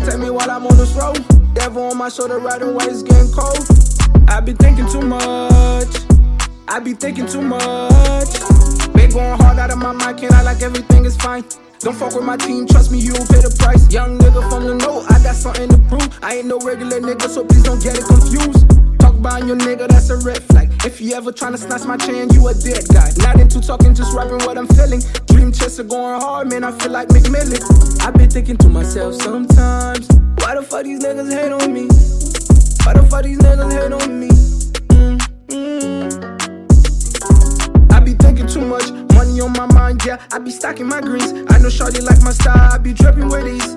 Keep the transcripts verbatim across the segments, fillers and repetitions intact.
protect me while I'm on this road. Devil on my shoulder, riding while it's getting cold. I be thinking too much. I be thinking too much. Been going hard out of my mind, can't act like everything is fine. Don't fuck with my team, trust me, you will pay the price. Young nigga from the know, I got something to prove. I ain't no regular nigga, so please don't get it confused. Talk about your nigga, that's a red flag. If you ever tryna snatch my chain, you a dead guy. Not into talking, just rapping what I'm feeling. Dream chests are going hard, man, I feel like McMillan. I been thinking to myself sometimes, why the fuck these niggas hate on me? Why the fuck these niggas hate on me? Mm, mm. I be thinking too much, money on my mind, yeah. I be stacking my greens. I know shorty like my style, I be dripping with these.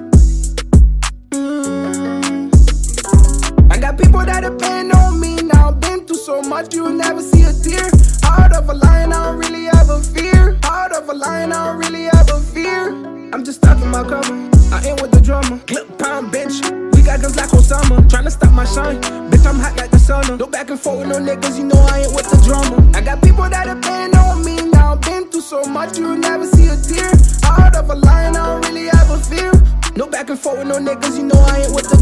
Mm. I got people that depend on me now. Been through so much, you'll never see a tear. Heart of a lion, I don't really have a fear. Heart of a lion, I don't really have a fear. I'm just stacking my cover, I ain't with the drama. Clip pound bench, we got guns like Osama. Tryna stop my shine, bitch I'm hot like the sun. No back and forth with no niggas, you know I ain't with the drama. I got people that depend on me now. Been through so much, you'll never see a tear. Heart of a lion, I don't really have a fear. No back and forth with no niggas, you know I ain't with the